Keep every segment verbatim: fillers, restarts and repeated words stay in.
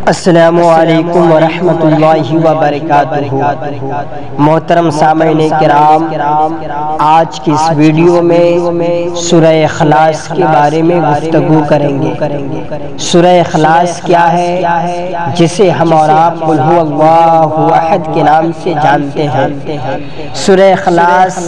السلام علیکم ورحمۃ اللہ وبرکاتہ۔ محترم سامعین کرام، آج کی اس ویڈیو میں سورہ اخلاص کے بارے میں گفتگو کریں گے۔ سورہ اخلاص کیا ہے، جسے ہم اور آپ قل ھو اللہ احد کے نام سے جانتے ہیں۔ سورہ اخلاص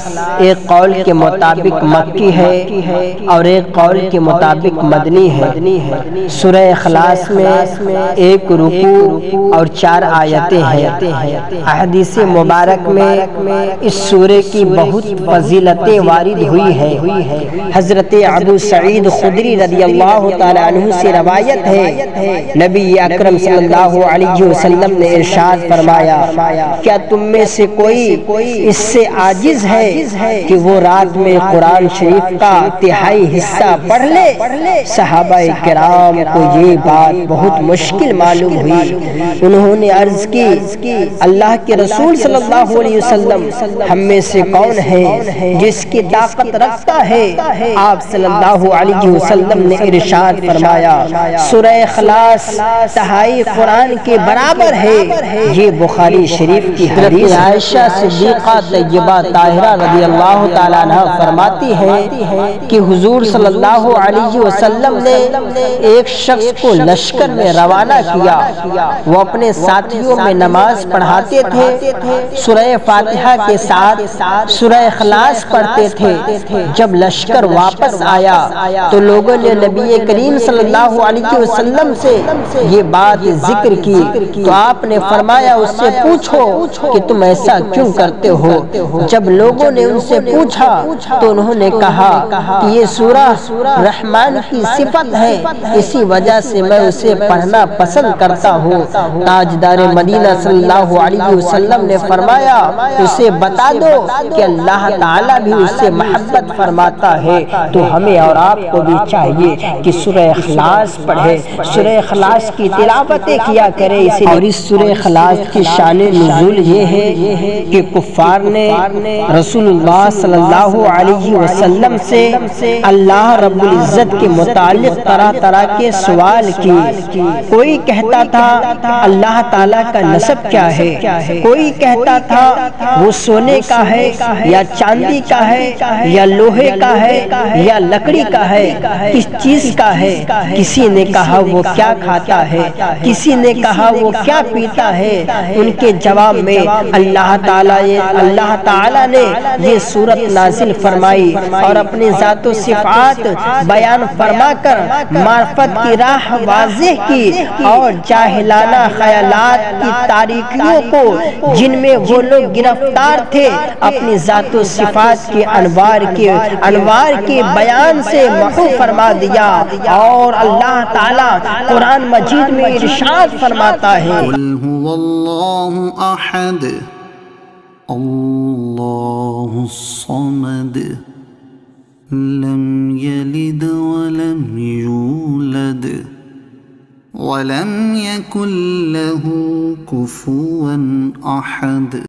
ایک قول کے مطابق مکی ہے اور ایک قول کے مطابق مدنی ہے۔ سورہ اخلاص میں ایک رکوع اور چار آیتیں ہیں۔ احادیث مبارک میں اس سورے کی بہت فضیلتیں وارد ہوئی ہیں۔ حضرت ابو سعید خدری رضی اللہ تعالی عنہ سے روایت ہے، نبی اکرم صلی اللہ علیہ وسلم نے ارشاد فرمایا، کیا تم میں سے کوئی اس سے عاجز ہے کہ وہ رات میں قرآن شریف کا تہائی حصہ پڑھ لے؟ صحابہ کرام کو یہ بات بہت مشکل معلوم ہوئی۔ انہوں نے عرض کی، اللہ کے رسول صلی اللہ علیہ وسلم، ہم میں سے کون ہے جس کی طاقت رکھتا ہے؟ آپ صلی اللہ علیہ وسلم نے ارشاد فرمایا، سورہ اخلاص تہائی قرآن کے برابر ہے۔ یہ بخاری شریف کی حدیث ہے۔ عائشہ صدیقہ طیبہ طاہرہ رضی اللہ تعالیٰ عنہ فرماتی ہیں کہ حضور صلی اللہ علیہ وسلم نے ایک شخص کو لشکر میں روانہ کیا۔ وہ اپنے ساتھیوں میں نماز پڑھاتے تھے، سورہ فاتحہ کے ساتھ سورہ اخلاص پڑھتے تھے۔ جب لشکر واپس آیا تو لوگوں نے نبی کریم صلی اللہ علیہ وسلم سے یہ بات ذکر کی تو آپ نے فرمایا، اس سے پوچھو کہ تم ایسا کیوں کرتے ہو؟ جب لوگوں نے ان سے پوچھا تو انہوں نے کہا کہ یہ سورہ رحمان کی صفت ہے، اسی وجہ سے میں اسے پڑھنا پسند کرتا ہوں۔ تاجدار مدینہ صلی اللہ علیہ وسلم نے فرمایا، اسے بتا دو کہ اللہ تعالیٰ بھی اس سے محبت فرماتا ہے۔ تو ہمیں اور آپ کو بھی چاہیے کہ سورہ اخلاص پڑھے، سورہ اخلاص کی تلاوتیں کیا کرے۔ اور اس سورہ اخلاص کی شان نزول یہ ہے کہ کفار نے رسول اللہ صلی اللہ علیہ وسلم سے اللہ رب العزت کے متعلق طرح طرح کے سوال کی۔ کوئی کہتا تھا اللہ تعالیٰ کا نسب کیا ہے، کوئی کہتا تھا وہ سونے کا ہے یا چاندی کا ہے یا لوہے کا ہے یا لکڑی کا ہے، کس چیز کا ہے؟ کسی نے کہا وہ کیا کھاتا ہے، کسی نے کہا وہ کیا پیتا ہے۔ ان کے جواب میں اللہ تعالیٰ اللہ تعالیٰ نے یہ سورت نازل فرمائی اور اپنی ذات و صفات بیان فرما کر معرفت کی راہ واضح کی اور جاہلانہ خیالات کی تاریکیوں کو جن میں وہ لوگ گرفتار تھے اپنی ذات و صفات کے انوار کے انوار کے بیان سے محو فرما دیا۔ اور اللہ تعالیٰ قرآن مجید میں ارشاد فرماتا ہے، قل هو اللہ احد اللہ الصمد لم یلد ولم یولد ولم يكن له كفوا أحد۔